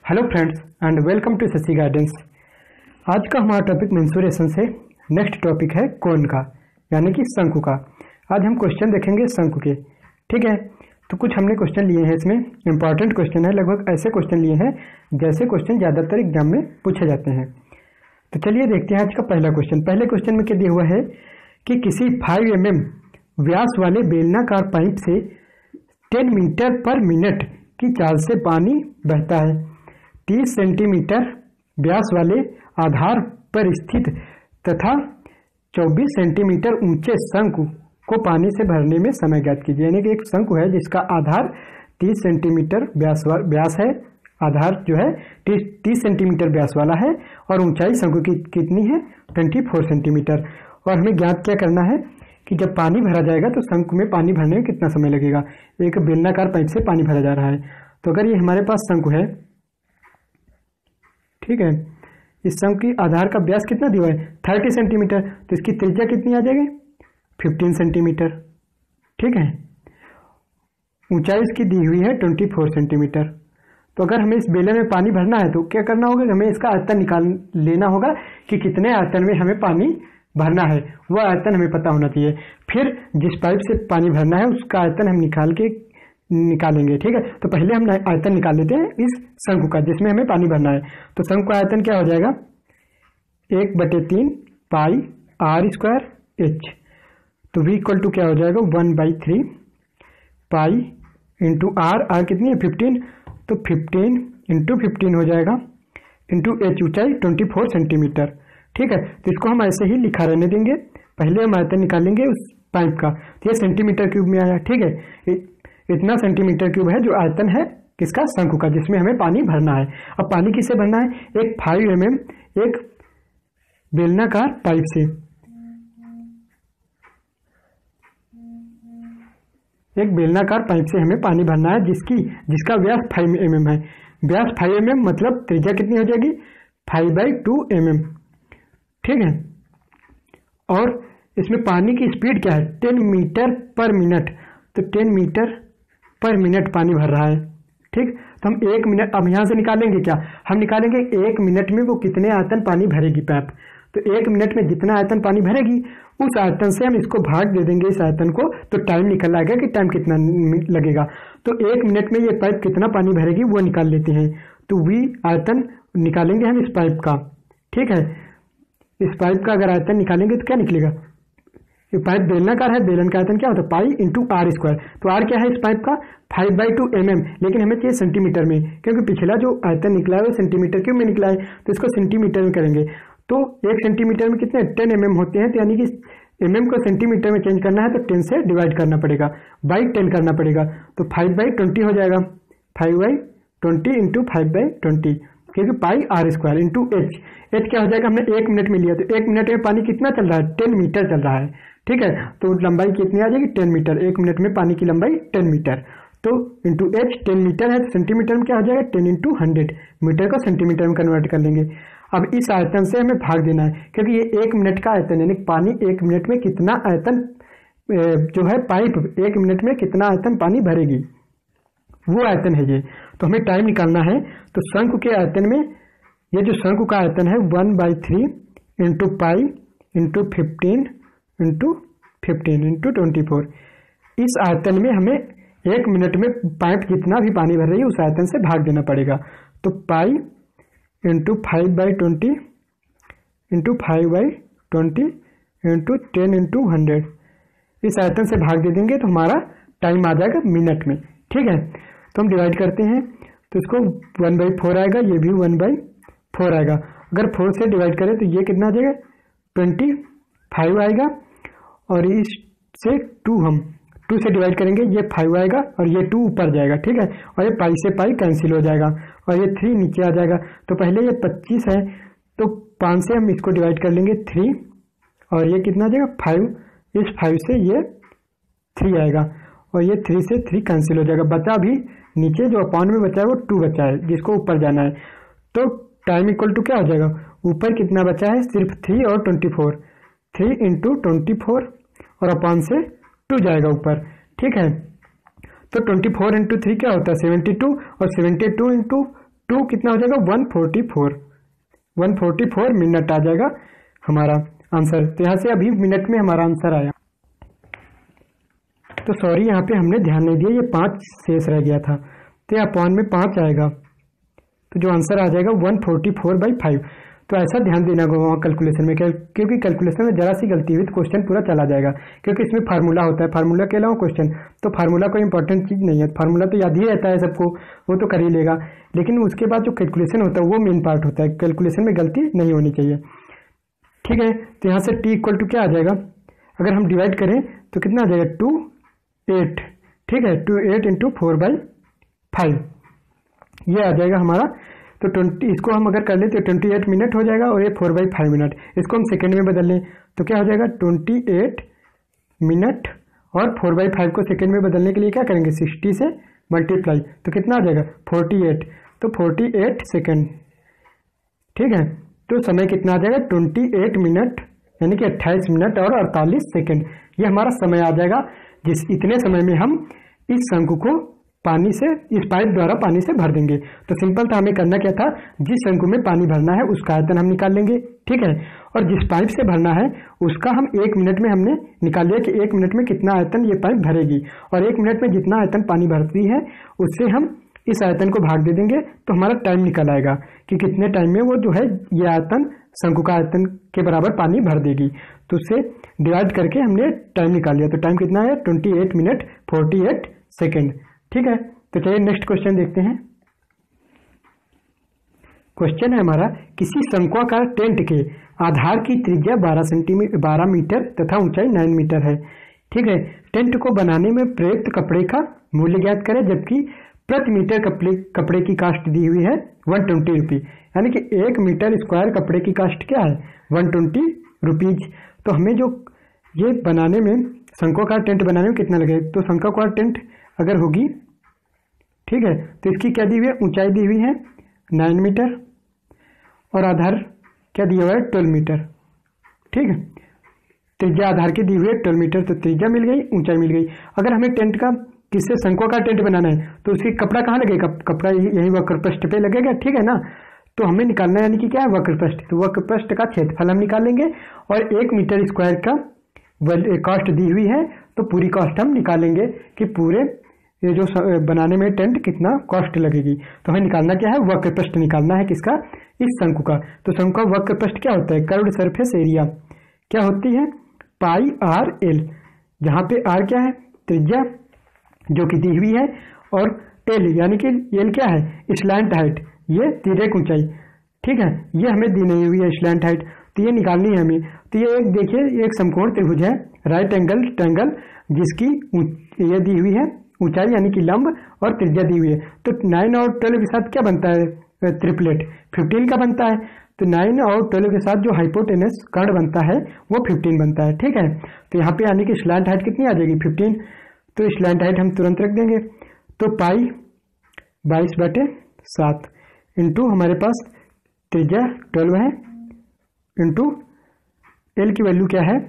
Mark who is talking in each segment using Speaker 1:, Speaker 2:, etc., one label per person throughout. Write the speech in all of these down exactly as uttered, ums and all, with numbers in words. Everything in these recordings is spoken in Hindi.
Speaker 1: Hello friends and welcome to Shashi guidance. आज का हमारा टॉपिक मेंसुरेशन से नेक्स्ट टॉपिक है कोन का, यानी कि शंकु का। आज हम क्वेश्चन देखेंगे शंकु के, ठीक है। तो कुछ हमने क्वेश्चन लिए हैं, इसमें इंपॉर्टेंट क्वेश्चन है, लगभग ऐसे क्वेश्चन लिए हैं जैसे क्वेश्चन ज़्यादातर एग्जाम में पूछे जाते हैं। तो चलिए देखते हैं आज का पहला क्वेश्चन। पहले क्वेश्चन में क्या दिया हुआ है कि किसी फाइव एम एम व्यास वाले बेलनाकार पाइप से टेन मीटर पर मिनट की चाल से पानी बहता है। तीस सेंटीमीटर व्यास वाले आधार पर स्थित तथा चौबीस सेंटीमीटर ऊंचे शंकु को पानी से भरने में समय ज्ञात कीजिए। यानी कि एक शंकु है जिसका आधार तीस सेंटीमीटर व्यास व्यास है, आधार जो है तीस सेंटीमीटर व्यास वाला है और ऊंचाई शंकु की कितनी है चौबीस सेंटीमीटर। और हमें ज्ञात क्या करना है कि जब पानी भरा जाएगा तो शंकु में पानी भरने में कितना समय लगेगा। एक बेलनाकार पाइप से पानी भरा जा रहा है, तो अगर ये हमारे पास शंकु है, ठीक है, इस शंकु की आधार का व्यास कितना दिया है तीस सेंटीमीटर, तो इसकी त्रिज्या कितनी आ जाएगी पंद्रह सेंटीमीटर, ठीक है। ऊंचाई इसकी दी हुई है चौबीस सेंटीमीटर। तो अगर हमें इस बेलन में पानी भरना है तो क्या करना होगा, हमें इसका आयतन निकाल लेना होगा कि कितने आयतन में हमें पानी भरना है, वो आयतन हमें पता होना चाहिए। फिर जिस पाइप से पानी भरना है उसका आयतन हम निकाल के निकालेंगे, ठीक है। तो पहले हम आयतन निकाल लेते हैं इस शंकु का जिसमें हमें पानी भरना है। तो शंकु का आयतन क्या हो जाएगा, एक बटे तीन पाई आर स्क्वायर एच। तो वी इक्वल टू क्या हो जाएगा, one by three pi into r, r कितनी है फिफ्टीन, तो फिफ्टीन इंटू फिफ्टीन हो जाएगा इंटू एच, ऊंचाई ट्वेंटी फोर सेंटीमीटर, ठीक है। तो इसको हम ऐसे ही लिखा रहने देंगे। पहले हम आयतन निकालेंगे उस पाइप का, तो ये सेंटीमीटर क्यूब में आया, ठीक है। इतना सेंटीमीटर क्यूब है जो आयतन है किसका, शंकु का, जिसमें हमें पानी भरना है। अब पानी किससे भरना है, एक फाइव एम एम एक बेलनाकार पाइप से, एक बेलनाकार पाइप से हमें पानी भरना है जिसकी जिसका व्यास फाइव एम एम है। व्यास फाइव एम एम मतलब त्रिज्या कितनी हो जाएगी five by two m m, ठीक है। और इसमें पानी की स्पीड क्या है, टेन मीटर पर मिनट, तो टेन मीटर पर मिनट पानी भर रहा है, ठीक। तो हम एक मिनट, अब यहाँ से निकालेंगे क्या, हम निकालेंगे एक मिनट में वो कितने आयतन पानी भरेगी पाइप। तो एक मिनट में जितना आयतन पानी भरेगी उस आयतन से हम इसको भाग दे देंगे इस आयतन को, तो टाइम निकल आएगा कि टाइम कितना लगेगा। तो एक मिनट में ये पाइप कितना पानी भरेगी वो निकाल लेते हैं। तो वी आयतन निकालेंगे हम इस पाइप का, ठीक है। इस पाइप का अगर आयतन निकालेंगे तो क्या निकलेगा, ये पाइप बेलनाकार है, बेलन का आयतन क्या होता है पाई इंटू आर स्क्वायर। तो आर क्या है इस पाइप का five by two m m, लेकिन हमें चाहिए सेंटीमीटर में, क्योंकि पिछला जो आयतन निकला है वो सेंटीमीटर क्यूब में निकला है, तो इसको सेंटीमीटर में करेंगे। तो एक सेंटीमीटर में कितने टेन एम एम होते हैं, तो यानी कि एम एम को सेंटीमीटर में चेंज करना है तो टेन से डिवाइड करना पड़ेगा, बाई टेन करना पड़ेगा। तो फाइव बाई ट्वेंटी हो जाएगा, five by twenty into five by twenty, क्योंकि pi r square into h. H क्या हो जाएगा, हमने एक मिनट में लिया, तो एक मिनट में पानी कितना चल रहा है, टेन मीटर चल रहा है, ठीक है। तो लंबाई कितनी आ जाएगी टेन मीटर, एक मिनट में पानी की लंबाई टेन मीटर। तो इंटू एच टेन मीटर है, तो सेंटीमीटर में क्या हो जाएगा टेन इंटू हंड्रेड, मीटर को सेंटीमीटर में कन्वर्ट कर लेंगे। अब इस आयतन से हमें भाग देना है, क्योंकि ये एक मिनट का आयतन, यानी पानी एक मिनट में कितना आयतन जो है पाइप एक मिनट में कितना आयतन पानी भरेगी वो आयतन है ये। तो हमें टाइम निकालना है, तो शंकु के आयतन में ये जो शंकु का आयतन है one by three into pi into fifteen into fifteen into twenty four, इस आयतन में हमें एक मिनट में पाइप जितना भी पानी भर रही है उस आयतन से भाग देना पड़ेगा। तो pi into five by twenty into five by twenty into ten into hundred, इस आयतन से भाग दे देंगे तो हमारा टाइम आ जाएगा मिनट में, ठीक है। तो हम डिवाइड करते हैं, तो इसको वन बाई फोर आएगा, ये भी वन बाई फोर आएगा। अगर फोर से डिवाइड करें तो ये कितना आ जाएगा ट्वेंटी फाइव आएगा, और इससे टू हम टू से डिवाइड करेंगे, ये फाइव आएगा और ये टू ऊपर जाएगा, ठीक है। और ये पाई से पाई कैंसिल हो जाएगा और ये थ्री नीचे आ जाएगा। तो पहले ये पच्चीस है, तो पाँच से हम इसको डिवाइड कर लेंगे थ्री, और ये कितना आ जाएगा फाइव, इस फाइव से ये थ्री आएगा और ये थ्री से थ्री कैंसिल हो जाएगा, बचा भी नीचे जो अपॉन में बचा है वो टू बचा है जिसको ऊपर जाना है। तो टाइम इक्वल टू क्या हो जाएगा, ऊपर कितना बचा है सिर्फ थ्री और twenty four, three into twenty four और अपॉन से टू जाएगा ऊपर, ठीक है। तो ट्वेंटी फोर इंटू थ्री क्या होता है सेवेंटी टू, और सेवेंटी टू इंटू टू कितना हो जाएगा one forty four one forty four minute आ जाएगा हमारा आंसर। तो यहाँ से अभी मिनट में हमारा आंसर आया। तो सॉरी यहाँ पे हमने ध्यान नहीं दिया, ये पाँच शेष रह गया था, तो यहाँ अपॉन में पाँच आएगा, तो जो आंसर आ जाएगा one forty four by five. तो ऐसा ध्यान देना होगा वहाँ कैलकुलेशन में, क्योंकि कैलकुलेशन में जरा सी गलती हुई तो क्वेश्चन पूरा चला जाएगा, क्योंकि इसमें फार्मूला होता है, फार्मूला के अलावा क्वेश्चन, तो फार्मूला कोई इंपॉर्टेंट चीज़ नहीं है, फार्मूला तो याद ही रहता है सबको, वो तो कर ही लेगा, लेकिन उसके बाद जो कैलकुलेशन होता है वो मेन पार्ट होता है, कैलकुलेशन में गलती नहीं होनी चाहिए। ठीक है, तो यहाँ से टी इक्वल टू क्या आ जाएगा, अगर हम डिवाइड करें तो कितना आ जाएगा टू एट। ठीक है, two eight into four by five ये आ जाएगा हमारा। तो ट्वेंटी इसको हम अगर कर लें तो ट्वेंटी एट मिनट हो जाएगा, और ये फोर बाई फाइव मिनट, इसको हम सेकेंड में बदल लें तो क्या हो जाएगा ट्वेंटी एट मिनट, और फोर बाई फाइव को सेकेंड में बदलने के लिए क्या करेंगे सिक्सटी से मल्टीप्लाई, तो कितना आ जाएगा फोर्टी एट, तो फोर्टी एट सेकेंड। ठीक है, तो समय कितना आ जाएगा ट्वेंटी एट मिनट, यानी कि अट्ठाईस मिनट और अड़तालीस सेकेंड, ये हमारा समय आ जाएगा, जिस इतने समय में हम इस शंकु को पानी से, इस पाइप द्वारा पानी से भर देंगे। तो सिंपल था, हमें करना क्या था, जिस शंकु में पानी भरना है उसका आयतन हम निकाल लेंगे। ठीक है, और जिस पाइप से भरना है उसका हम एक मिनट में हमने निकाल लिया कि एक मिनट में कितना आयतन ये पाइप भरेगी, और एक मिनट में जितना आयतन पानी भरती है उससे हम इस आयतन को भाग दे देंगे, तो हमारा टाइम निकल आएगा कि कितने टाइम में वो जो है ये आयतन शंकु का आयतन के बराबर पानी भर देगी। तो उससे डिवाइड करके हमने टाइम निकाल लिया, तो टाइम कितना है twenty eight minute forty eight second. ठीक है, तो चलिए नेक्स्ट क्वेश्चन देखते हैं। क्वेश्चन है हमारा, किसी शंक्वाकार टेंट के आधार की त्रिज्या बारह सेंटीमीटर बारह मीटर तथा ऊंचाई नौ मीटर है। ठीक है, टेंट को बनाने में प्रयुक्त कपड़े का मूल्य ज्ञात करें, जबकि प्रति मीटर कपड़े कपड़े की कास्ट दी हुई है वन ट्वेंटी रुपी, यानी कि एक मीटर स्क्वायर कपड़े की कास्ट क्या है वन ट्वेंटी रुपीज। तो हमें जो ये बनाने में शंक्वाकार टेंट बनाने में कितना लगेगा, तो शंक्वाकार टेंट अगर होगी, ठीक है, तो इसकी क्या दी हुई है ऊंचाई दी हुई है नाइन मीटर और आधार क्या दिया हुआ है ट्वेल्व मीटर। ठीक है, त्रिज्या आधार की दी हुई है ट्वेल्व मीटर, तो त्रिज्या मिल गई, ऊंचाई मिल गई। अगर हमें टेंट का किससे शंक्वाकार टेंट बनाना है तो उसकी कपड़ा कहाँ लगेगा, कपड़ा यही वक्रपृष्ठ पे लगेगा। ठीक है ना, तो हमें निकालना है यानी कि क्या है वक्रपृष्ठ, तो वक्रपृष्ठ का क्षेत्रफल हम निकाल लेंगे, और एक मीटर स्क्वायर का कॉस्ट दी हुई है, तो पूरी कॉस्ट हम निकालेंगे कि पूरे ये जो बनाने में टेंट कितना कॉस्ट लगेगी। तो हमें निकालना क्या है वक्रपृष्ठ निकालना है किसका, इस शंकु का। तो शंकु का वक्रपृष्ठ क्या होता है, कर्व्ड सरफेस एरिया क्या होती है पाई आर एल, जहाँ पे आर क्या है त्रिज्या जो कि दी हुई है, और एल यानी कि एल क्या है स्लैंट हाइट, ये तिर्यक ऊंचाई। ठीक है, ये हमें दी नहीं हुई है स्लैंट हाइट, तो ये निकालनी है हमें। तो ये एक देखिए एक समकोण त्रिभुज है राइट एंगल ट्रायंगल, जिसकी ये दी हुई है ऊंचाई यानी कि लंब और त्रिज्या दी हुई है। तो नाइन और ट्वेल्व के साथ क्या बनता है ट्रिपलेट फिफ्टीन का बनता है, तो नाइन और ट्वेल्व के साथ जो हाइपोटेनस कर्ण बनता है वो फिफ्टीन बनता है। ठीक है, तो यहाँ पे यानी कि स्लैंट हाइट कितनी आ जाएगी फिफ्टीन, तो स्लैंट हाइट हम तुरंत रख देंगे, तो पाई बाईस बटे सात इंटू हमारे पास त्रिज्या ट्वेल्व है इंटू एल की वैल्यू क्या है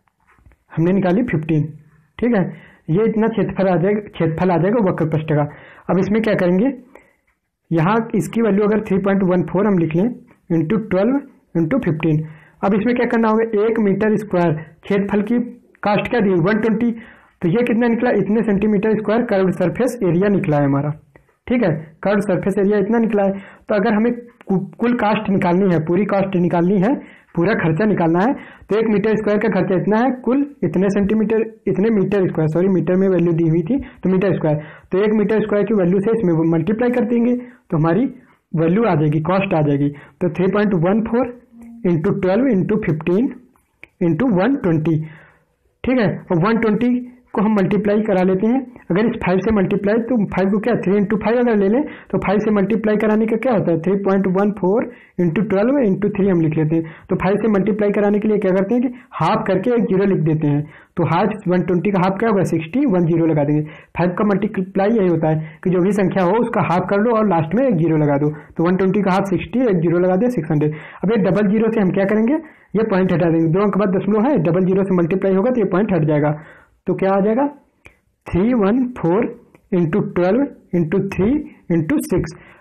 Speaker 1: हमने निकाली फिफ्टीन। ठीक है, ये इतना क्षेत्रफल आ जाएगा क्षेत्रफल आ जाएगा वक्रपृष्ठ का। अब इसमें क्या करेंगे, यहाँ इसकी वैल्यू अगर थ्री पॉइंट वन फोर हम लिख लें इंटू ट्वेल्व इंटू फिफ्टीन। अब इसमें क्या करना होगा, एक मीटर स्क्वायर क्षेत्रफल की कास्ट क्या दी वन ट्वेंटी, तो ये कितना निकला इतने centimetre square curved surface area निकला है हमारा। ठीक है, कर्व्ड सरफेस एरिया इतना निकला है। तो अगर हमें कुल कास्ट निकालनी है, पूरी कास्ट निकालनी है, पूरा खर्चा निकालना है, तो एक मीटर स्क्वायर का खर्चा इतना है, कुल इतने सेंटीमीटर इतने मीटर स्क्वायर, सॉरी मीटर में वैल्यू दी हुई थी तो मीटर स्क्वायर, तो एक मीटर स्क्वायर की वैल्यू से इसमें मल्टीप्लाई कर देंगे तो हमारी वैल्यू आ जाएगी, कॉस्ट आ जाएगी। तो three point one four into twelve into fifteen into one twenty. ठीक है, और वन ट्वेंटी को हम मल्टीप्लाई करा लेते हैं। अगर इस फाइव से मल्टीप्लाई, तो फाइव को क्या थ्री इंटू फाइव अगर ले लें तो फाइव से मल्टीप्लाई कराने का क्या होता है three point one four into twelve into three हम लिख लेते हैं। तो फाइव से मल्टीप्लाई कराने के लिए क्या करते हैं कि हाफ करके एक जीरो लिख देते हैं, तो हाफ वन ट्वेंटी का हाफ क्या होगा सिक्सटी, वन जीरो लगा देंगे। फाइव का मल्टीप्लाई यही होता है कि जो भी संख्या हो उसका हाफ कर लो और लास्ट में एक जीरो लगा दो, तो वन ट्वेंटी का हाफ सिक्सटी, एक जीरो लगा दे सिक्स हंड्रेड। अब ये डबल जीरो से हम क्या करेंगे, ये पॉइंट हटा देंगे, दो अंक के बाद दशमलव है, डबल जीरो से मल्टीप्लाई होगा तो ये पॉइंट हट जाएगा, तो क्या आ जाएगा three one four into twelve into three into six.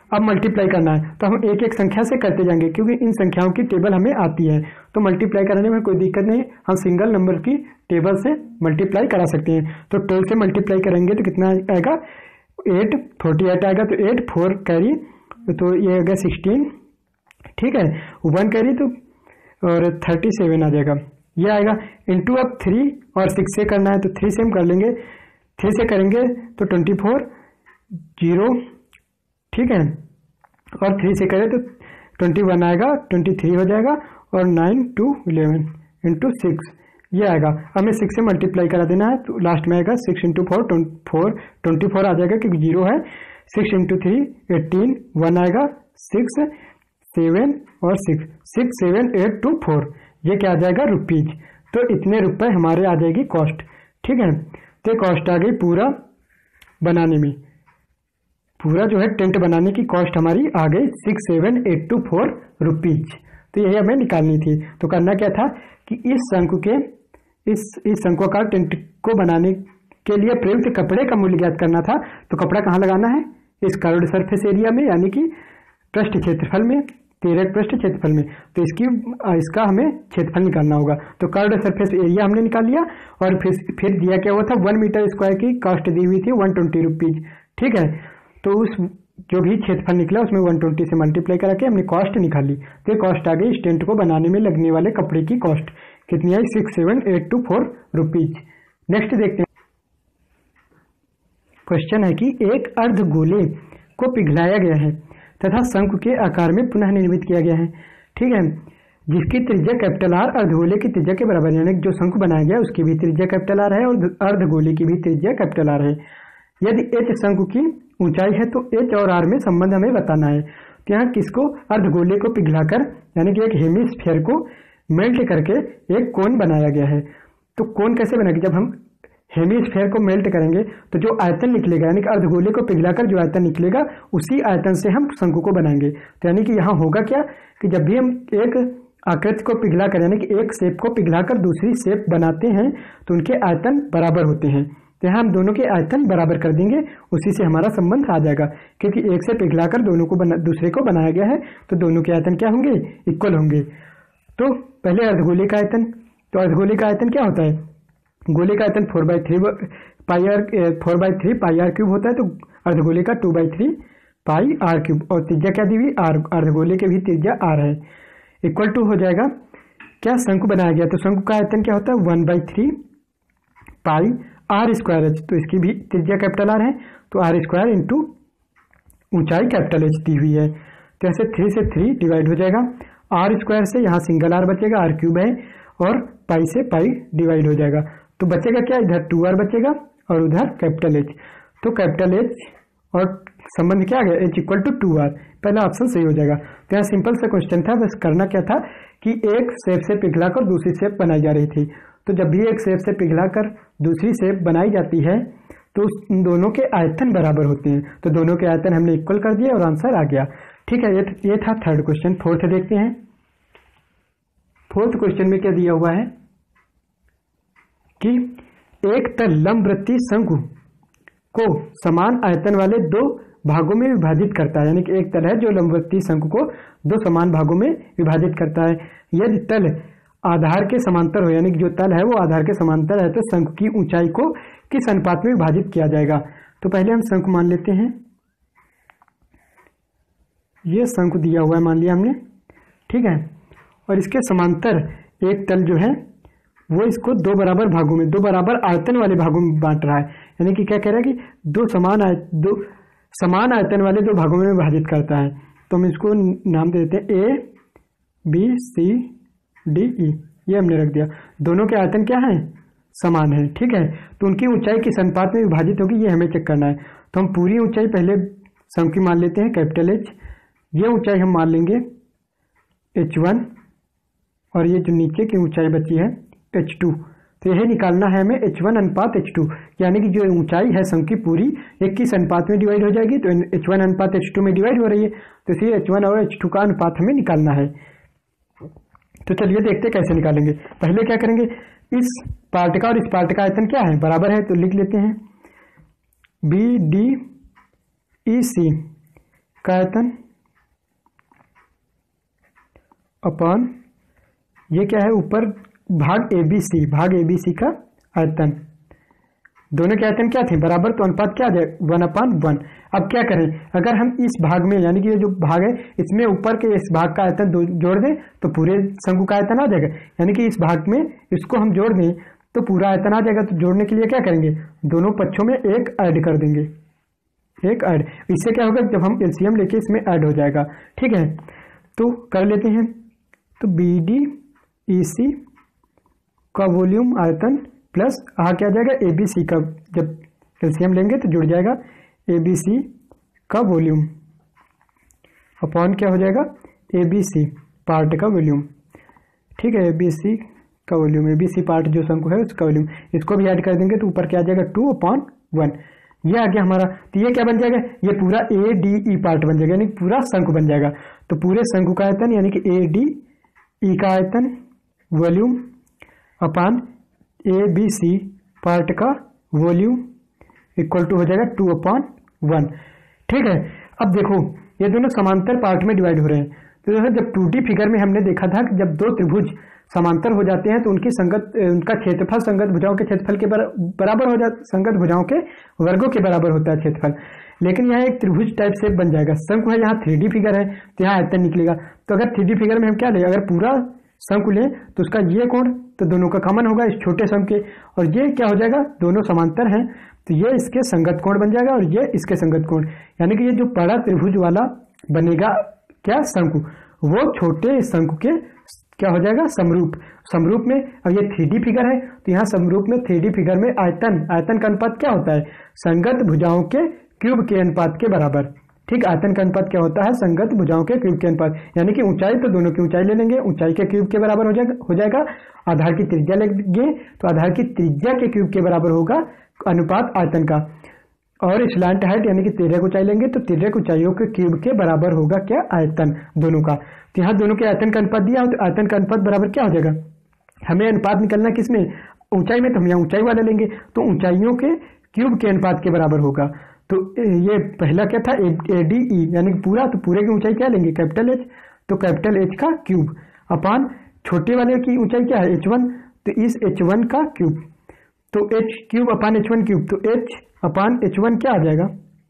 Speaker 1: अब मल्टीप्लाई करना है तो हम एक एक संख्या से करते जाएंगे क्योंकि इन संख्याओं की टेबल हमें आती है, तो मल्टीप्लाई करने में कोई दिक्कत नहीं, हम सिंगल नंबर की टेबल से मल्टीप्लाई करा सकते हैं। तो ट्वेल्व से मल्टीप्लाई करेंगे तो कितना आएगा, एट फोर्टी एट आएगा, तो एट फोर कैरी तो ये आएगा सिक्सटीन, ठीक है, वन कैरी तो और थर्टी सेवन आ जाएगा, ये आएगा। इंटू अब थ्री और सिक्स से करना है तो थ्री से हम कर लेंगे, थ्री से करेंगे तो ट्वेंटी फोर जीरो, ठीक है, और थ्री से करें तो ट्वेंटी वन आएगा, ट्वेंटी थ्री हो जाएगा, और nine two eleven into six ये आएगा। हमें सिक्स से मल्टीप्लाई करा देना है तो लास्ट में आएगा six into four four twenty four आ जाएगा क्योंकि जीरो है, six into three eighteen, one आएगा, सिक्स सेवन और six, six seven eight two four, ये क्या आ जाएगा रुपीज। तो इतने रुपए हमारे आ जाएगी कॉस्ट, ठीक है। तो कॉस्ट आ गई पूरा बनाने में, पूरा जो है टेंट बनाने की कॉस्ट हमारी आ गई six seven eight two four rupees. तो यही हमें निकालनी थी। तो करना क्या था कि इस शंकु के इस इस शंकुआकार टेंट को बनाने के लिए प्रयुक्त कपड़े का मूल्य ज्ञात करना था। तो कपड़ा कहाँ लगाना है, इस कर्व्ड सरफेस एरिया में, यानी कि पृष्ठ क्षेत्रफल में, तिर्यक पृष्ठ क्षेत्रफल में। तो इसकी इसका हमें क्षेत्रफल निकालना होगा। तो कर्व्ड सरफेस एरिया हमने निकाल लिया, और फिर फिर दिया क्या हुआ था, वन मीटर स्क्वायर की कॉस्ट दी हुई थी वन ट्वेंटी रुपीज, ठीक है। तो उस जो भी क्षेत्रफल निकला उसमें वन ट्वेंटी से मल्टीप्लाई करा के हमने कॉस्ट निकाली। तो ये कॉस्ट आ गई इस टेंट को बनाने में लगने वाले कपड़े की कॉस्ट, कितनी आई, six seven eight two four rupees. Next देखते हैं, क्वेश्चन है कि एक अर्धगोले को पिघलाया गया है तथा शंकु के आकार में पुनः निर्मित किया गया है, ठीक है, जिसकी त्रिज्या कैपिटल आर अर्धगोले की त्रिज्या के बराबर, यानी जो शंकु बनाया गया उसकी भी त्रिज्या कैपिटल आर है और अर्धगोले की भी त्रिज्या कैपिटल आर है। यदि एच शंकु की ऊंचाई है तो एच और आर में संबंध हमें बताना है। तो यहाँ किसको, अर्धगोले को पिघलाकर, यानी कि एक हेमिस्फीयर को मेल्ट करके एक कोन बनाया गया है। तो कोन कैसे बनेगा, जब हम हेमिस्फीयर को मेल्ट करेंगे तो जो आयतन निकलेगा, यानी कि अर्धगोले को पिघलाकर जो आयतन निकलेगा उसी आयतन से हम शंकु को बनाएंगे। तो यानी कि यहाँ होगा क्या कि जब भी हम एक आकृति को पिघलाकर, यानी कि एक शेप को पिघलाकर दूसरी शेप बनाते हैं तो उनके आयतन बराबर होते हैं। तो यहाँ हम दोनों के आयतन बराबर कर देंगे, उसी से हमारा संबंध आ जाएगा, क्योंकि एक से पिघलाकर दोनों को बना दूसरे को बनाया गया है तो दोनों के आयतन क्या होंगे, इक्वल होंगे। तो पहले अर्धगोले का आयतन, तो अर्धगोले का आयतन क्या होता है, गोले का आयतन four by three pi r four by three pi r cube होता है, तो अर्धगोले का two by three pi r cube, और त्रिज्या क्या दी हुई आर, अर्धगोले के भी त्रिज्या आर है, इक्वल टू हो जाएगा क्या, शंकु बनाया गया तो शंकु का आयतन क्या होता है one by three pi r square h, तो इसकी भी त्रिज्या कैपिटल आर है, तो आर स्क्वायर इंटू ऊंचाई कैपिटल एच दी हुई है। तो ऐसे थ्री से थ्री डिवाइड हो जाएगा, आर स्क्वायर से यहाँ सिंगल आर बचेगा, आर क्यूब है, और पाई से पाई डिवाइड हो जाएगा, तो बचेगा क्या, इधर टू आर बचेगा और उधर कैपिटल एच। तो कैपिटल एच और संबंध क्या आ गया, h equal to two r, पहला ऑप्शन सही हो जाएगा। तो यहाँ सिंपल सा क्वेश्चन था, बस करना क्या था कि एक शेप से पिघलाकर दूसरी शेप बनाई जा रही थी। तो जब भी एक शेप से पिघलाकर दूसरी शेप बनाई जाती है तो उन दोनों के आयतन बराबर होते हैं, तो दोनों के आयतन हमने इक्वल कर दिए और आंसर आ गया, ठीक है। ये ये था थर्ड क्वेश्चन। फोर्थ देखते हैं, फोर्थ क्वेश्चन में क्या दिया हुआ है कि एक तल लंबवृत्तीय शंकु को समान आयतन वाले दो भागों में विभाजित करता है, यानी कि एक तल है जो लंबवृत्तीय शंकु को दो समान भागों में विभाजित करता है। यदि तल आधार के समांतर हो, यानी कि जो तल है वो आधार के समांतर है, तो शंकु की ऊंचाई को किस अनुपात में विभाजित किया जाएगा। तो पहले हम शंकु मान लेते हैं, ये शंकु दिया हुआ है मान लिया हमने, ठीक है, और इसके समांतर एक तल जो है वो इसको दो बराबर भागों में, दो बराबर आयतन वाले भागों में बांट रहा है, यानी कि क्या कह रहा है कि दो समान आय दो समान आयतन वाले दो भागों में विभाजित करता है। तो हम इसको नाम दे देते हैं ए बी सी डी ई, ये हमने रख दिया। दोनों के आयतन क्या है, समान है, ठीक है, तो उनकी ऊंचाई किस अनुपात में विभाजित होगी ये हमें चेक करना है। तो हम पूरी ऊंचाई पहले शंकु की मान लेते हैं कैपिटल एच, ये ऊंचाई हम मान लेंगे एच वन, और ये जो नीचे की ऊंचाई बची है एच टू। तो यही निकालना है हमें एच वन अनुपात एच टू, यानी कि जो ऊंचाई है शंकु की पूरी एक किस अनुपात में डिवाइड हो जाएगी, तो एच वन अनुपात एच टू में डिवाइड हो रही है, तो इसलिए एच वन और एच टू का अनुपात हमें निकालना है। तो चलिए देखते कैसे निकालेंगे। पहले क्या करेंगे, इस पार्ट का और इस पार्ट का आयतन क्या है, बराबर है, तो लिख लेते हैं बी डी ई सी का आयतन अपॉन ये क्या है ऊपर भाग ए बी सी, भाग ए बी सी का आयतन। दोनों के आयतन क्या थे बराबर, तो अनुपात क्या आ जाए वन अपान वन। अब क्या करें, अगर हम इस भाग में यानी कि ये जो भाग है इसमें ऊपर के इस भाग का आयतन जोड़ दें तो पूरे शंकु का आयतन आ जाएगा, यानी कि इस भाग में इसको हम जोड़ दें तो पूरा आयतन आ जाएगा। तो जोड़ने के लिए क्या करेंगे, दोनों पक्षों में एक ऐड कर देंगे, एक ऐड। इससे क्या होगा, जब हम एलसीएम लेके इसमें ऐड हो जाएगा। ठीक है, तो कर लेते हैं। तो बी डी ई सी का वॉल्यूम आयतन प्लस आ क्या जाएगा ए बी सी का, जब एलसीएम लेंगे तो जुड़ जाएगा ए बी सी का वॉल्यूम अपॉन क्या हो जाएगा ए बी सी पार्ट का वॉल्यूम। ठीक है, ए बी सी का volume, A B C part जो शंकु है उसका वॉल्यूम, इसको भी ऐड कर देंगे तो ऊपर क्या आ जाएगा टू अपॉन वन। ये आ गया हमारा। तो ये क्या बन जाएगा, ये पूरा ए डी ई पार्ट बन जाएगा, यानी पूरा शंकु बन जाएगा। तो पूरे शंकु का आयतन यानी कि ए डी ई का आयतन volume upon A B C part का वॉल्यूम इक्वल टू हो जाएगा टू अपॉन वन। ठीक है, अब देखो ये दोनों समांतर पार्ट में डिवाइड हो रहे हैं। तो जैसे जब टू डी फिगर में हमने देखा था कि जब दो त्रिभुज समांतर हो जाते हैं तो उनकी संगत उनका क्षेत्रफल संगत भुजाओं के क्षेत्रफल के बराबर हो जाता, संगत भुजाओं के वर्गों के बराबर होता है क्षेत्रफल। लेकिन यहाँ एक त्रिभुज टाइप से बन जाएगा, शंकु है, यहाँ थ्री डी फिगर है तो यहाँ आयतन निकलेगा। तो अगर थ्री डी फिगर में हम क्या लें, अगर पूरा शंकु लें तो उसका ये कोण तो दोनों का कॉमन होगा इस छोटे शंकु के, और ये क्या हो जाएगा, दोनों समांतर हैं तो ये इसके संगत कोण बन जाएगा और ये इसके संगत कोण, यानी कि ये जो बड़ा त्रिभुज वाला बनेगा क्या शंकु, वो छोटे शंकु के क्या हो जाएगा समरूप। समरूप में अब ये थ्री डी फिगर है तो यहाँ समरूप में थ्री डी फिगर में आयतन आयतन का अनुपात क्या होता है, संगत भुजाओं के क्यूब के अनुपात के बराबर। ठीक, आयतन का अनुपात क्या होता है, संगत भुजाओं के क्यूब के अनुपात, यानी कि ऊंचाई तो दोनों की ऊंचाई ले लेंगे, ऊंचाई के क्यूब के बराबर हो जाएगा हो जाएगा आधार की त्रिज्या लेंगे तो आधार की त्रिज्या के क्यूब के बराबर होगा अनुपात आयतन का, और स्लैंट हाइट यानी कि तिर्यक ऊंचाई लेंगे तो तिर्यक ऊंचाइयों के क्यूब के बराबर होगा क्या आयतन दोनों का। तो यहाँ दोनों के आयतन का अनुपात दिया हो तो आयतन का अनुपात बराबर क्या हो जाएगा, हमें अनुपात निकलना किसमें, ऊंचाई में, तो हम यहाँ ऊंचाई वाले लेंगे तो ऊंचाइयों के क्यूब के अनुपात के बराबर होगा। तो ये पहला क्या था ए डी ई यानी कि पूरा, तो पूरे की ऊंचाई क्या लेंगे कैपिटल एच, तो कैपिटल एच का क्यूब अपान छोटे वाले की ऊंचाई क्या है एच वन, तो इस एच वन का क्यूब, तो H cube upon H one cube, तो एच अपान एच वन क्या आ जाएगा,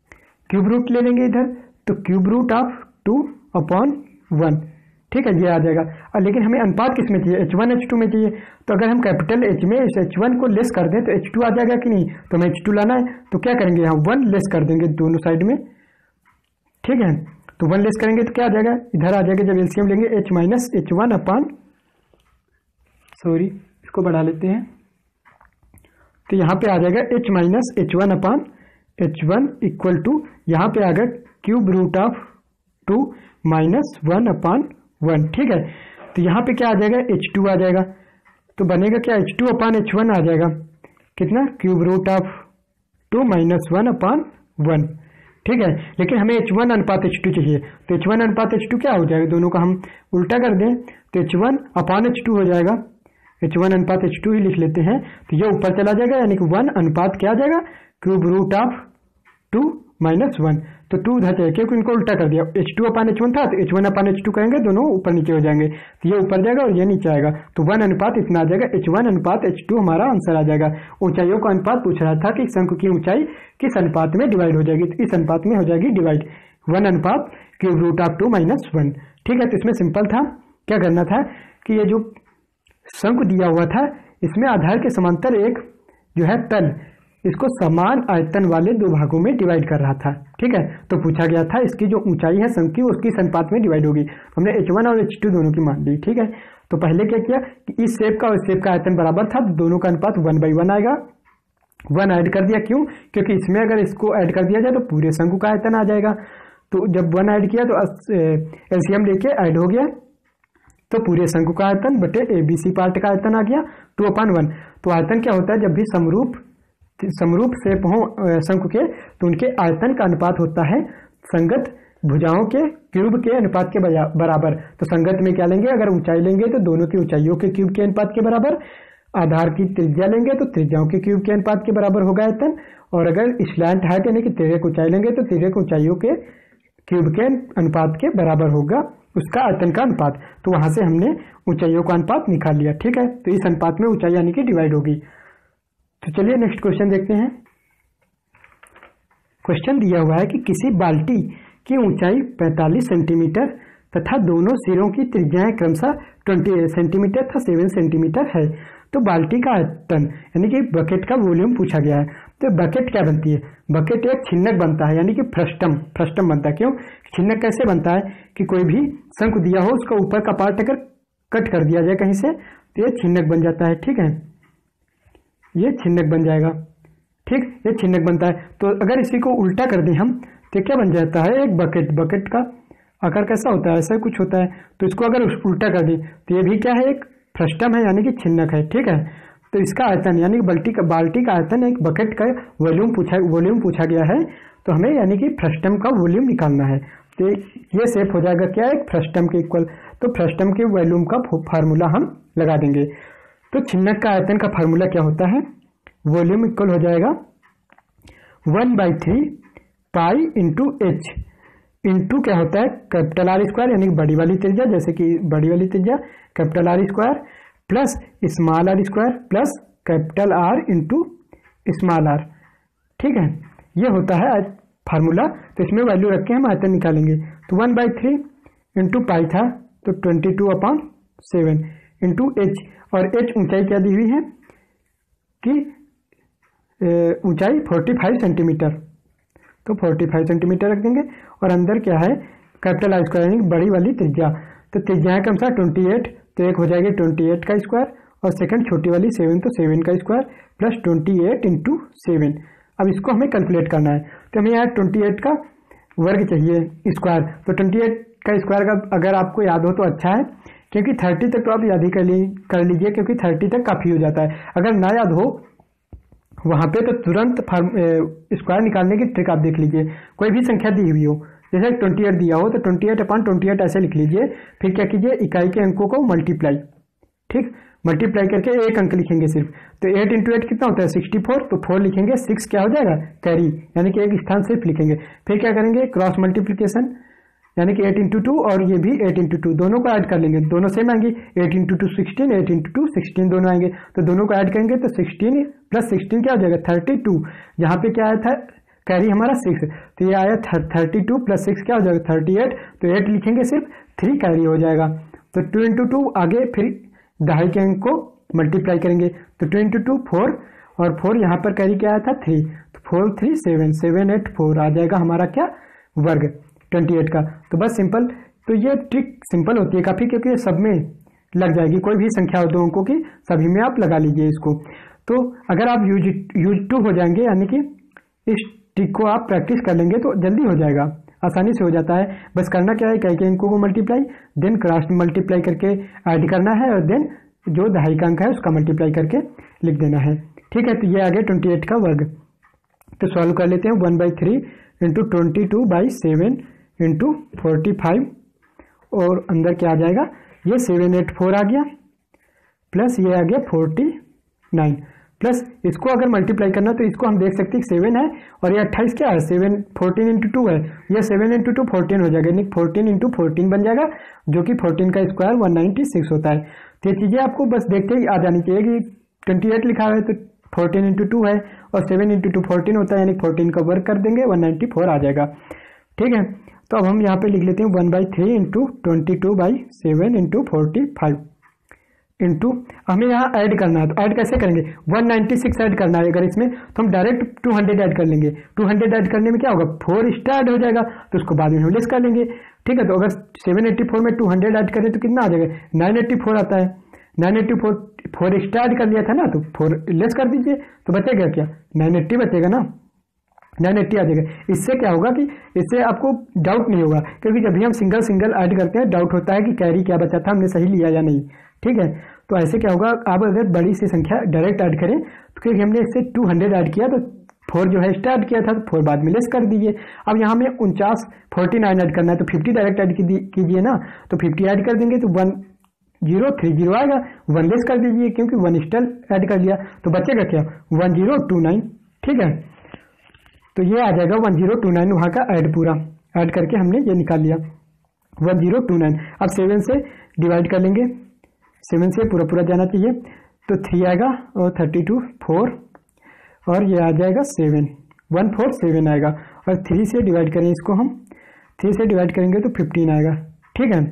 Speaker 1: क्यूब रूट ले लेंगे इधर तो cube root of two upon one. ठीक है, ये आ जाएगा। और लेकिन हमें अनुपात किस में चाहिए, एच वन एच टू में चाहिए, तो अगर हम कैपिटल एच में इस एच वन को लेस कर दें तो एच टू आ जाएगा कि नहीं, तो हमें एच टू लाना है तो क्या करेंगे, यहाँ वन लेस कर देंगे दोनों साइड में। ठीक है, तो वन लेस करेंगे तो क्या आ जाएगा, इधर आ जाएगा जब एलसीएम लेंगे H minus H one upon, sorry इसको बढ़ा लेते हैं, तो यहाँ पे आ जाएगा H minus H one upon H one equal to, यहाँ पे आ गया cube root of two minus one upon one. ठीक है, तो यहाँ पे क्या आ जाएगा एच टू आ जाएगा, तो बनेगा क्या H two upon H one आ जाएगा कितना, cube root of two minus one upon one. ठीक है, लेकिन हमें एच वन अनुपात एच टू चाहिए, तो एच वन अनुपात एच टू क्या हो जाएगा, दोनों का हम उल्टा कर दें तो H one upon H two हो जाएगा, एच वन अनुपात एच टू ही लिख लेते हैं तो ये ऊपर चला जाएगा, यानी कि वन अनुपात क्या आ जाएगा cube root of two minus one, तो टू उधर जाएगा क्योंकि इनको उल्टा कर दिया, H two upon H one था तो H one upon H two करेंगे, दोनों ऊपर नीचे हो जाएंगे, तो ये ऊपर जाएगा और ये नीचे आएगा, तो वन अनुपात इतना आ जाएगा, एच वन अनुपात एच टू हमारा आंसर आ जाएगा। ऊंचाइयों का अनुपात पूछ रहा था कि शंकु की ऊंचाई किस अनुपात में डिवाइड हो जाएगी, तो इस अनुपात में हो जाएगी डिवाइड, वन अनुपात cube root of two minus one. ठीक है, तो इसमें सिंपल था, क्या करना था कि ये जो शंकु दिया हुआ था इसमें आधार के समांतर एक जो है तल, इसको समान आयतन वाले दो भागों में डिवाइड कर रहा था। ठीक है, तो पूछा गया था इसकी जो ऊंचाई है शंकु की उसकी अनुपात में डिवाइड होगी, हमने एच वन और एच टू दोनों की मान ली। ठीक है, तो पहले क्या किया कि इस शेप का और शेप का आयतन बराबर था तो दोनों का अनुपात वन बाई वन आएगा, वन ऐड कर दिया, क्यों, क्योंकि इसमें अगर इसको ऐड कर दिया जाए तो पूरे शंकु का आयतन आ जाएगा, तो जब वन ऐड किया तो एलसीएम लेके ऐड हो गया तो पूरे शंकु का आयतन बटे ए बी सी पार्ट का आयतन आ गया टू अपान वन। तो आयतन क्या होता है, जब भी समरूप समरूप शेप हो शंकु के तो उनके आयतन का अनुपात होता है संगत भुजाओं के क्यूब के अनुपात के बराबर। तो संगत में क्या लेंगे, अगर ऊंचाई लेंगे तो दोनों की ऊंचाइयों के क्यूब के अनुपात के बराबर, आधार की त्रिज्या लेंगे तो त्रिज्याओं के क्यूब के अनुपात के बराबर होगा आयतन, और अगर स्लैंट हाइट यानी कि तिर्यक ऊंचाई लेंगे तो तिर्यक ऊंचाइयों के क्यूब के अनुपात के बराबर होगा उसका आयतन का अनुपात। तो वहां से हमने ऊंचाइयों का अनुपात निकाल लिया। ठीक है, तो इस अनुपात में ऊंचाई यानी कि डिवाइड होगी। तो चलिए नेक्स्ट क्वेश्चन देखते हैं। क्वेश्चन दिया हुआ है कि किसी बाल्टी की ऊंचाई पैंतालीस सेंटीमीटर तथा दोनों सिरों की त्रिज्याएं क्रमशः बीस सेंटीमीटर तथा सात सेंटीमीटर है। तो बाल्टी का आयतन यानी कि बकेट का वॉल्यूम पूछा गया है। तो बकेट क्या बनती है? बकेट एक छिन्नक बनता है यानी कि फ्रस्टम फ्रस्टम बनता है। क्यों छिन्नक कैसे बनता है कि कोई भी शंकु दिया हो उसका ऊपर का पार्ट अगर कट कर दिया जाए कहीं से तो ये छिन्नक बन जाता है। ठीक है, ये छिन्नक बन जाएगा। ठीक, ये छिन्नक बनता है। तो अगर इसी को उल्टा कर दें हम तो क्या बन जाता है? एक बकेट। बकेट का आकार कैसा होता है? ऐसा कुछ होता है। तो इसको अगर उल्टा कर दें तो ये भी क्या है? एक फ्रस्टम है यानी कि छिन्नक है। ठीक है, तो इसका आयतन यानी बाल्टी का बाल्टी का आयतन एक बकेट का वॉल्यूम पूछा वॉल्यूम पूछा गया है। तो हमें यानी कि फ्रस्टम का वॉल्यूम निकालना है। तो ये सेफ हो जाएगा क्या? एक फ्रस्टम के इक्वल। तो फ्रस्टम के वॉल्यूम का फार्मूला हम लगा देंगे। तो छिन्नक का आयतन का फार्मूला क्या होता है? वॉल्यूम इक्वल हो जाएगा one by three pi into H into क्या होता है? कैपिटल आर स्क्वायर यानी बड़ी वाली त्रिज्या, जैसे कि बड़ी वाली त्रिज्या capital R square plus small R square plus capital R into small R. ठीक है, ये होता है फार्मूला। तो इसमें वैल्यू रख के हम आयतन निकालेंगे। तो one by three into pi था तो twenty two upon seven into H, और एच ऊंचाई क्या दी हुई है कि ऊंचाई पैंतालीस सेंटीमीटर। तो पैंतालीस सेंटीमीटर रख देंगे और अंदर क्या है? कैपिटल आर स्क्वायर यानी बड़ी वाली त्रिज्या। तो त्रिज्याएं कम सा अट्ठाईस, तो एक हो जाएगी अट्ठाईस का स्क्वायर और सेकंड छोटी वाली सेवन, तो सेवन का स्क्वायर प्लस अट्ठाईस इंटू सेवन। अब इसको हमें कैलकुलेट करना है। तो हमें यहाँ अट्ठाईस का वर्ग चाहिए स्क्वायर। तो अट्ठाईस का स्क्वायर का अगर आपको याद हो तो अच्छा है, क्योंकि तीस तक तो आप याद ही कर ली कर लीजिए क्योंकि तीस तक काफ़ी हो जाता है। अगर ना याद हो वहाँ पे तो तुरंत स्क्वायर निकालने की ट्रिक आप देख लीजिए। कोई भी संख्या दी हुई हो, जैसे अट्ठाईस दिया हो तो अट्ठाईस अपॉन अट्ठाईस ऐसे लिख लीजिए। फिर क्या कीजिए? इकाई के अंकों को मल्टीप्लाई। ठीक, मल्टीप्लाई करके एक अंक लिखेंगे सिर्फ। तो एट इंटू एट कितना होता है? Sixty four. तो फोर लिखेंगे, सिक्स क्या हो जाएगा? कैरी, यानी कि एक स्थान सिर्फ लिखेंगे। फिर क्या करेंगे? क्रॉस मल्टीप्लीकेशन यानी कि एट इंटू टू और ये भी एट इंटू टू, दोनों को ऐड कर लेंगे। दोनों सेम आएंगे। Eight into two sixteen, eight into two sixteen दोनों आएंगे। तो दोनों को ऐड करेंगे तो सिक्सटीन प्लस सिक्सटीन क्या हो जाएगा? Thirty two. यहाँ पे क्या आया था? कैरी हमारा सिक्स, तो ये आया थर्टी टू प्लस सिक्स क्या हो जाएगा? Thirty eight. तो एट लिखेंगे सिर्फ, थ्री कैरी हो जाएगा। तो टू इंटू टू आगे फिर दहाई के अंक को मल्टीप्लाई करेंगे। तो टू इंटू टू फोर और फोर यहाँ पर कैरी क्या आया था? थ्री। तो four three seven, seven eight four आ जाएगा हमारा क्या? वर्ग अट्ठाईस का। तो बस सिंपल। तो ये ट्रिक सिंपल होती है काफ़ी, क्योंकि ये सब में लग जाएगी। कोई भी संख्या हो दो अंकों की, सभी में आप लगा लीजिए इसको। तो अगर आप यूज यूज टू हो जाएंगे यानी कि इस ट्रिक को आप प्रैक्टिस कर लेंगे तो जल्दी हो जाएगा, आसानी से हो जाता है। बस करना क्या है? कई के अंकों को मल्टीप्लाई, देन क्रॉस मल्टीप्लाई करके ऐड करना है और देन जो दहाई का अंक है उसका मल्टीप्लाई करके लिख देना है। ठीक है, तो ये आ गया अट्ठाईस का वर्ग। तो सॉल्व कर लेते हैं। One by three into twenty two by seven into forty five, और अंदर क्या आ जाएगा? ये सेवन एट फोर आ गया प्लस ये आ गया फोर्टी नाइन, प्लस इसको अगर मल्टीप्लाई करना तो इसको हम देख सकते हैं सेवन है और ये अट्ठाईस क्या है? सेवन फोर्टीन इंटू टू है। ये सेवन इंटू टू फोर्टीन हो जाएगा, यानी फोर्टीन इंटू फोर्टीन बन जाएगा, जो कि फोर्टीन का स्क्वायर वन नाइन्टी सिक्स होता है। तो ये चीज़ें आपको बस देखते ही आ जानी चाहिए कि ट्वेंटी एट लिखा हुआ है तो फोर्टीन इंटू टू है और सेवन इंटू टू फोर्टीन होता है, यानी फोर्टीन का वर्ग कर देंगे वन नाइन्टी फोर आ जाएगा। ठीक है, तो अब हम यहाँ पे लिख लेते हैं one by three into twenty two by seven into forty five into, हमें यहाँ ऐड करना है। तो ऐड कैसे करेंगे? वन नाइन्टी सिक्स ऐड करना है अगर इसमें, तो हम डायरेक्ट टू हंड्रेड ऐड कर लेंगे। टू हंड्रेड ऐड करने में क्या होगा? फोर एक्स्ट्रा ऐड हो जाएगा, तो उसको बाद में हम लेस कर लेंगे। ठीक है, तो अगर सेवन एट्टी फोर में टू हंड्रेड ऐड करें तो कितना आ जाएगा? नाइन एट्टी फोर आता है। Nine eighty four four extra add कर लिया था ना, तो फोर लेस कर दीजिए तो बचेगा क्या? नाइन एट्टी बचेगा ना, नाइन एट्टी आ जाएगा। इससे क्या होगा कि इससे आपको डाउट नहीं होगा, क्योंकि जब भी हम सिंगल सिंगल ऐड करते हैं डाउट होता है कि कैरी क्या बचा था, हमने सही लिया या नहीं। ठीक है, तो ऐसे क्या होगा? आप अगर बड़ी सी संख्या डायरेक्ट ऐड करें तो क्योंकि हमने इससे टू हंड्रेड ऐड किया तो फोर जो है एक्स्ट्रा ऐड किया था तो फोर बाद में लेस कर दीजिए। अब यहाँ में उनचास फोर्टी नाइन ऐड करना है तो फिफ्टी डायरेक्ट ऐड कीजिए ना, तो फिफ्टी ऐड कर देंगे तो वन जीरो थ्री जीरो आएगा, वन लेस कर दीजिए क्योंकि वन एक्स्ट्रा ऐड कर लिया, तो बचेगा क्या? One zero two nine. ठीक है, तो ये आ जाएगा वन जीरो टू नाइन वहाँ का ऐड पूरा। ऐड करके हमने ये निकाल लिया वन जीरो टू नाइन। अब सेवन से डिवाइड कर लेंगे, सेवन से पूरा पूरा जाना चाहिए, तो थ्री आएगा और थर्टी टू फोर और ये आ जाएगा सेवन, वन फोर सेवन आएगा। और थ्री से डिवाइड करें इसको, हम थ्री से डिवाइड करेंगे तो फिफ्टीन आएगा। ठीक है,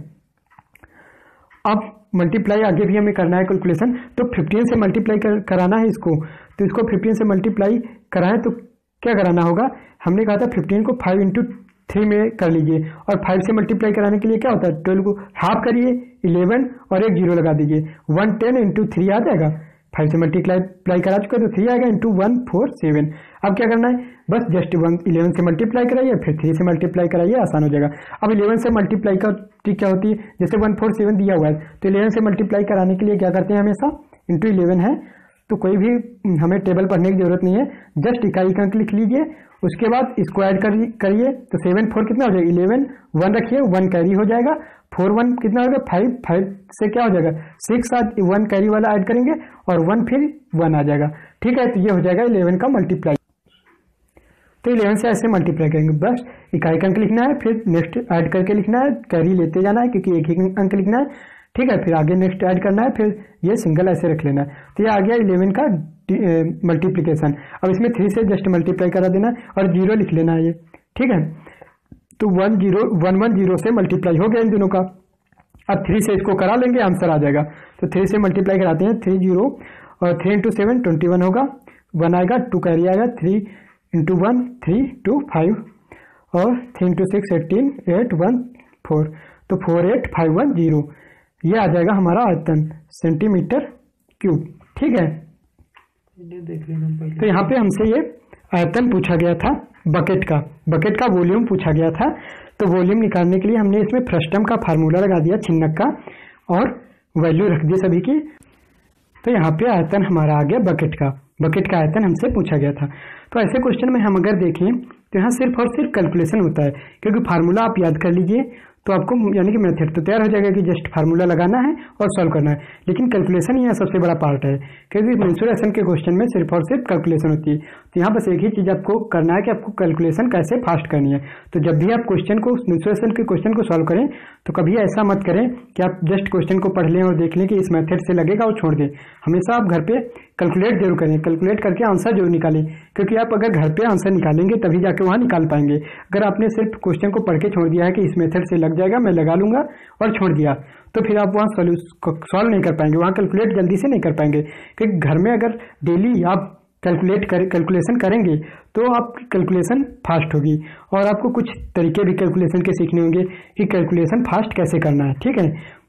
Speaker 1: अब मल्टीप्लाई आगे भी हमें करना है कैलकुलेशन, तो फिफ्टीन से मल्टीप्लाई कर, कराना है इसको, तो इसको फिफ्टीन से मल्टीप्लाई कराएं तो क्या कराना होगा, हमने कहा था फिफ्टीन को फाइव इंटू थ्री में कर लीजिए, और फाइव से मल्टीप्लाई कराने के लिए क्या होता है, ट्वेल्व को हाफ करिए, इलेवन और एक जीरो लगा दीजिए, वन टेन इंटू थ्री आ जाएगा। फाइव से मल्टीप्लाई करा चुके तो थ्री आएगा इंटू वन फोर सेवन। अब क्या करना है, बस जस्ट वन इलेवन से मल्टीप्लाई कराइए, फिर थ्री से मल्टीप्लाई कराइए, आसान हो जाएगा। अब इलेवन से मल्टीप्लाई का ट्रिक क्या होती है, जैसे वन फोर सेवन दिया हुआ है तो इलेवन से मल्टीप्लाई कराने के लिए क्या करते हैं, हमेशा इंटू इलेवन है, तो कोई भी हमें टेबल पढ़ने की जरूरत नहीं है, जस्ट इकाई का अंक लिख लीजिए, उसके बाद इसको ऐड करिए, तो सेवन फोर कितना हो जाएगा, इलेवन, वन रखिए, वन कैरी हो जाएगा, फोर वन कितना होगा, फाइव, फाइव से क्या हो जाएगा सिक्स, साथ वन कैरी वाला ऐड करेंगे और वन फिर वन आ जाएगा। ठीक है, तो ये हो जाएगा इलेवन का मल्टीप्लाई। तो इलेवन से ऐसे मल्टीप्लाई करेंगे, बस इकाई का अंक लिखना है, फिर नेक्स्ट ऐड करके लिखना है, कैरी लेते जाना है क्योंकि एक ही अंक लिखना है। ठीक है, फिर आगे नेक्स्ट ऐड करना है, फिर ये सिंगल ऐसे रख लेना है। तो ये आ गया इलेवन का मल्टीप्लीकेशन। अब इसमें थ्री से जस्ट मल्टीप्लाई करा देना है और जीरो लिख लेना है ये। ठीक है, तो one zero one one zero से मल्टीप्लाई हो गया इन दोनों का। अब थ्री से इसको करा लेंगे, आंसर आ जाएगा। तो थ्री से मल्टीप्लाई कराते हैं, थ्री जीरो और three into seven twenty one होगा, वन आएगा, टू कैरी आएगा, three into one three two five और three into six eighteen, eight one four, तो four eight five one zero, ये आ जाएगा हमारा आयतन सेंटीमीटर क्यूब। ठीक है,
Speaker 2: देख लेना।
Speaker 1: तो यहाँ पे हमसे ये आयतन पूछा गया था बकेट का, बकेट का वॉल्यूम पूछा गया था। तो वॉल्यूम निकालने के लिए हमने इसमें फ्रस्टम का फार्मूला लगा दिया, छिन्नक का, और वैल्यू रख दी सभी की। तो यहाँ पे आयतन हमारा आ गया बकेट का, बकेट का आयतन हमसे पूछा गया था। तो ऐसे क्वेश्चन में हम अगर देखें तो यहाँ सिर्फ और सिर्फ कैलकुलेशन होता है, क्योंकि फार्मूला आप याद कर लीजिए तो आपको यानी कि मेथड तो तैयार हो जाएगा कि जस्ट फार्मूला लगाना है और सॉल्व करना है, लेकिन कैलकुलेशन यहाँ सबसे बड़ा पार्ट है, क्योंकि मेंसुरेशन के क्वेश्चन में सिर्फ और सिर्फ कैलकुलेशन होती है। तो यहाँ बस एक ही चीज़ आपको करना है कि आपको कैलकुलेशन कैसे फास्ट करनी है। तो जब भी आप क्वेश्चन को मेंसुरेशन के क्वेश्चन को सॉल्व करें तो कभी ऐसा मत करें कि आप जस्ट क्वेश्चन को पढ़ लें और देख लें कि इस मेथड से लगेगा और छोड़ दें। हमेशा आप घर पे कैलकुलेट जरूर करें, कैलकुलेट करके आंसर जरूर निकालें, क्योंकि आप अगर घर पे आंसर निकालेंगे तभी जाके वहाँ निकाल पाएंगे। अगर आपने सिर्फ क्वेश्चन को पढ़ के छोड़ दिया है कि इस मेथड से लग जाएगा, मैं लगा लूंगा, और छोड़ दिया, तो फिर आप वहाँ सॉल्व नहीं कर पाएंगे, वहाँ कैलकुलेट जल्दी से नहीं कर पाएंगे। क्योंकि घर में अगर डेली आप कैलकुलेट कर कैलकुलेशन करेंगे तो आपकी कैलकुलेशन फास्ट होगी, और आपको कुछ तरीके भी कैलकुलेशन के सीखने होंगे कि कैलकुलेशन फास्ट कैसे करना है। ठीक है,